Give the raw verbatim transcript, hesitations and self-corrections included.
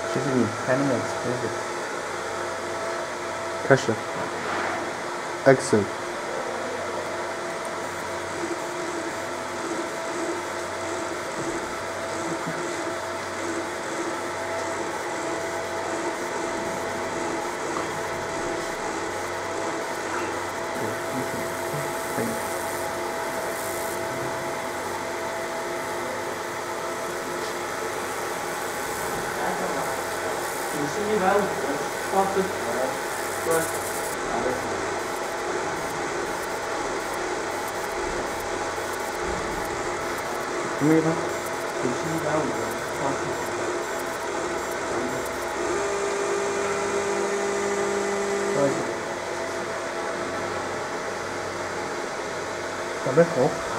就是你拍那个 exposure。 开始。Action。 可以。 你是一百五的双丝头，对，哪个？ 什么地方？ 你是一百五的双丝头。 多少钱？小背头。